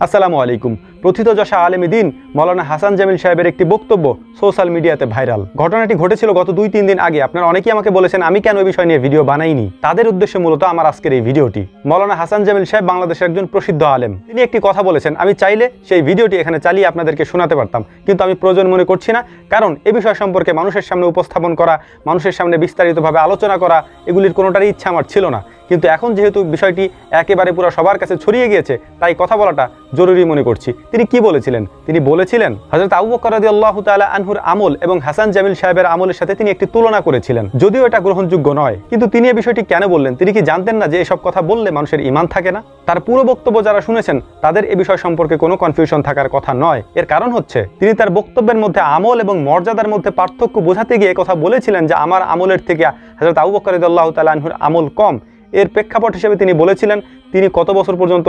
আসসালামু আলাইকুম। প্রথিত যশা আলেমে দ্বীন মাওলানা হাসান জামিল সাহেবের একটি বক্তব্য সোশ্যাল মিডিয়াতে ভাইরাল। ঘটনাটি ঘটেছিল গত 2-3 দিন আগে। আপনারা অনেকেই আমাকে বলেছেন আমি কেন এই বিষয় নিয়ে ভিডিও বানাইনি। তাদের উদ্দেশ্যে মূলত আমার আজকের এই ভিডিওটি। মাওলানা হাসান জামিল সাহেব বাংলাদেশের একজন প্রসিদ্ধ আলেম। তিনি একটি কথা বলেছেন, আমি চাইলে সেই ভিডিওটি এখানে চালিয়ে আপনাদেরকে শোনাতে পারতাম, কিন্তু আমি প্রয়োজন মনে করছি না। কারণ এ বিষয় সম্পর্কে মানুষের সামনে উপস্থাপন করা, মানুষের সামনে বিস্তারিতভাবে আলোচনা করা, এগুলির কোনোটারই ইচ্ছা আমার ছিল না। কিন্তু এখন যেহেতু বিষয়টি একেবারে পুরো সবার কাছে ছড়িয়ে গিয়েছে, তাই কথা বলাটা জরুরি মনে করছি। তিনি কি বলেছিলেন? তিনি বলেছিলেন হযরত আবু বকর রাদিয়াল্লাহু তাআলা আনহুর আমল এবং হাসান জামিল সাহেবের আমলের সাথে তিনি একটি তুলনা করেছিলেন, যদিও এটা গ্রহণযোগ্য নয়। কিন্তু তিনি এই বিষয়টি কেন বললেন? তিনি কি জানতেন না যে এসব কথা বললে মানুষের ঈমান থাকে না? তার পুরো বক্তব্য যারা শুনেছেন তাদের এই বিষয় সম্পর্কে কোনো কনফিউশন থাকার কথা নয়। এর কারণ হচ্ছে তিনি তার বক্তব্যের মধ্যে আমল এবং মর্যাদার মধ্যে পার্থক্য বোঝাতে গিয়ে কথা বলেছিলেন যে আমার আমলের থেকে হযরত আবু বকর রাদিয়াল্লাহু তাআলা আনহুর আমল কম। এর প্রেক্ষাপট হিসেবে তিনি বলেছিলেন তিনি কত বছর পর্যন্ত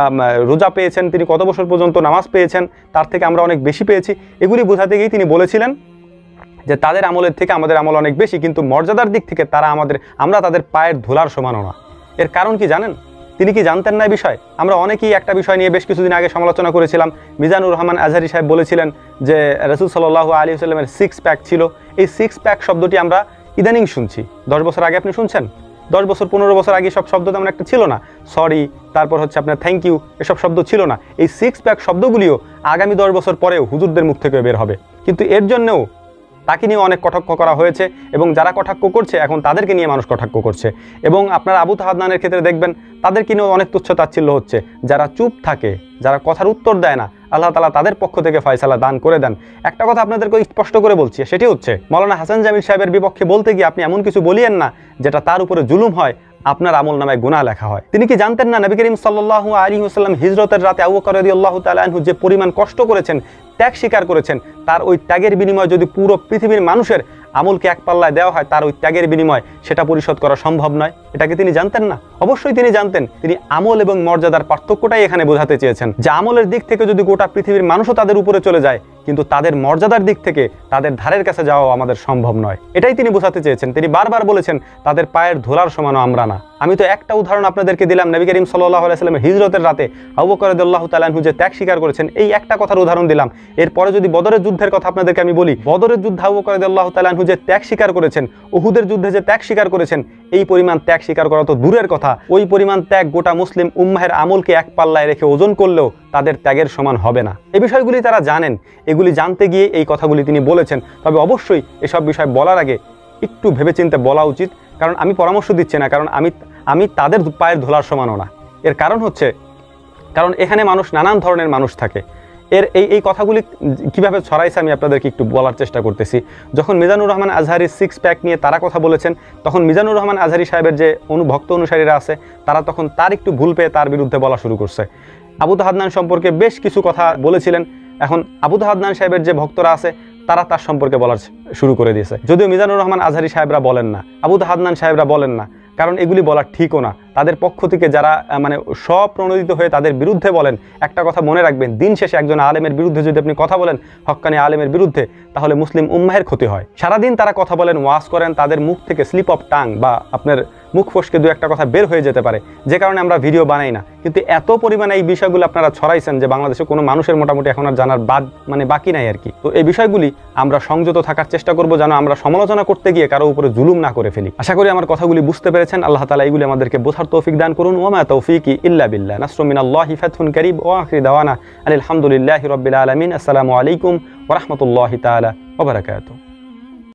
রোজা পেয়েছেন, তিনি কত বছর পর্যন্ত নামাজ পেয়েছেন, তার থেকে আমরা অনেক বেশি পেয়েছি। এগুলি বোঝাতে গিয়ে তিনি বলেছিলেন যে তাদের আমলের থেকে আমাদের আমল অনেক বেশি, কিন্তু মর্যাদার দিক থেকে আমরা তাদের পায়ের ধুলার সমানও না। এর কারণ কি জানেন? তিনি কি জানতেন না এই বিষয়? আমরা অনেকেই একটা বিষয় নিয়ে বেশ কিছুদিন আগে সমালোচনা করেছিলাম। মিজানুর রহমান আজহারি সাহেব বলেছিলেন যে রাসূল সাল্লাল্লাহু আলাইহি ওয়াসাল্লামের 6 প্যাক ছিল। এই 6 প্যাক শব্দটি আমরা ইদানিং শুনছি। 10 বছর আগে আপনি শুনছেন? 10 বছর 15 বছর আগে সব শব্দ তেমন একটা ছিল না। সরি, তারপর হচ্ছে আপনার থ্যাংক ইউ, এসব শব্দ ছিল না। এই 6 প্যাক শব্দগুলিও আগামী 10 বছর পরেও হুজুরদের মুখ থেকে বের হবে। কিন্তু এর জন্যও তাকে নিয়ে অনেক কটাক্ষ করা হয়েছে, এবং যারা কটাক্ষ করছে এখন তাদেরকে নিয়ে মানুষ কটাক্ষ করছে। এবং আপনারা আবু তাহাদনানের ক্ষেত্রে দেখবেন তাদেরকে নিয়েও অনেক তুচ্ছ-তাচ্ছিল্য হচ্ছে। যারা চুপ থাকে, যারা কথার উত্তর দেয় না, আল্লাহ তাআলা তাদের পক্ষ থেকে ফয়সালা দান করে দেন। একটা কথা আপনাদেরকে স্পষ্ট করে বলছি, সেটি হচ্ছে মাওলানা হাসান জামিল সাহেবের বিপক্ষে বলতে গিয়ে আপনি এমন কিছু বলিয়েন না যেটা তার উপরে জুলুম হয়, আপনার আমল নামায় গুনাহ লেখা হয়। তিনি কি জানতেন না নবী করিম সাল্লাল্লাহু আলাইহি ওয়াসাল্লাম হিজরতের রাতে আবু বকর রাদিয়াল্লাহু তাআলা আনহু যে পরিমাণ কষ্ট করেছেন, ত্যাগ স্বীকার করেছেন, তার ওই ত্যাগের বিনিময়ে যদি পুরো পৃথিবীর মানুষের আমলকে এক পাল্লায় দেওয়া হয়, তার ওই ত্যাগের বিনিময়ে সেটা পরিশোধ করা সম্ভব নয়? এটাকে তিনি জানতেন না? অবশ্যই তিনি জানতেন। তিনি আমল এবং মর্যাদার পার্থক্যটাই এখানে বোঝাতে চেয়েছেন, যে আমলের দিক থেকে যদি গোটা পৃথিবীর মানুষও তাদের উপরে চলে যায়, কিন্তু তাদের মর্যাদার দিক থেকে তাদের ধারের কাছে যাওয়া আমাদের সম্ভব নয়। এটাই তিনি বোঝাতে চেয়েছেন। তিনি বারবার বলেছেন তাদের পায়ের ধুলার সমানও আমরা না। আমি তো একটা উদাহরণ আপনাদেরকে দিলাম, নবী করিম সাল্লাল্লাহু আলাইহি ওয়াসাল্লামের হিজরতের রাতে আবু বকর রাদিয়াল্লাহু তাআলা আনহু যে ত্যাগ স্বীকার করেছেন, এই একটা কথার উদাহরণ দিলাম। এরপরে যদি বদরের যুদ্ধের কথা আপনাদেরকে আমি বলি, বদরের যুদ্ধে আবু বকর রাদিয়াল্লাহু তাআলা আনহু যে ত্যাগ স্বীকার করেছেন, উহুদের যুদ্ধে যে ত্যাগ স্বীকার করেছেন, এই পরিমাণ ত্যাগ স্বীকার করা তো দূরের কথা, ওই পরিমাণ ত্যাগ গোটা মুসলিম উম্মাহের আমলকে এক পাল্লায় রেখে ওজন করলেও তাদের ত্যাগের সমান হবে না। এই বিষয়গুলি তারা জানেন। এগুলি জানতে গিয়ে এই কথাগুলি তিনি বলেছেন। তবে অবশ্যই এসব বিষয় বলার আগে একটু ভেবেচিন্তে বলা উচিত, কারণ আমি পরামর্শ দিচ্ছি না, কারণ আমি তাদের পায়ের ধুলার সমানও না। এর কারণ হচ্ছে, কারণ এখানে মানুষ নানান ধরনের মানুষ থাকে। এই কথাগুলি কিভাবে ছড়াইছে আমি আপনাদেরকে একটু বলার চেষ্টা করতেছি। যখন মিজানুর রহমান আজহারির 6 প্যাক নিয়ে তারা কথা বলেছেন, তখন মিজানুর রহমান আজহারি সাহেবের যে ভক্ত অনুসারীরা আছে, তারা তখন তার একটু ভুল পেয়ে তার বিরুদ্ধে বলা শুরু করছে। আবু তাহাদনান সম্পর্কে বেশ কিছু কথা বলেছিলেন। এখন আবু তাহাদনান সাহেবের যে ভক্তরা আছে তারা তার সম্পর্কে বলার শুরু করে দিয়েছে, যদিও মিজানুর রহমান আজহারি সাহেবরা বলেন না, আবু তাহাদনান সাহেবরা বলেন না, কারণ এগুলি বলা ঠিকও না। তাদের পক্ষ থেকে যারা স্বপ্রণোদিত হয়ে তাদের বিরুদ্ধে বলেন, একটা কথা মনে রাখবেন, দিন শেষে একজন আলেমের বিরুদ্ধে যদি আপনি কথা বলেন, হক্কানি আলেমের বিরুদ্ধে, তাহলে মুসলিম উম্মাহের ক্ষতি হয়। সারাদিন তারা কথা বলেন, ওয়াজ করেন, তাদের মুখ থেকে স্লিপ অফ টাং বা আপনার মুখ ফসকে দু একটা কথা বের হয়ে যেতে পারে, যে কারণে আমরা ভিডিও বানাই না। কিন্তু এত পরিমাণে এই বিষয়গুলো আপনারা ছড়াইছেন যে বাংলাদেশে কোনো মানুষের মোটামুটি এখন আর জানার বাকি নাই আর কি। তো এই বিষয়গুলি আমরা সংযত থাকার চেষ্টা করব, যেন আমরা সমালোচনা করতে গিয়ে কারো উপরে জুলুম না করে ফেলি। আশা করি আমার কথাগুলি বুঝতে পেরেছেন। আল্লাহ তাআলা এইগুলি আমাদেরকে বোঝার তৌফিক দান করুন। ওয়া মা তাওফীকি ইল্লা বিল্লাহ। নাসরুম মিনাল্লাহি ফাতহুন কারীব। ওয়া আখিরু দাওয়ানা আলহামদুলিল্লাহি রাব্বিল আলামিন। আসসালামু আলাইকুম ওয়া রাহমাতুল্লাহি তাআলা ওয়া বারাকাতুহু।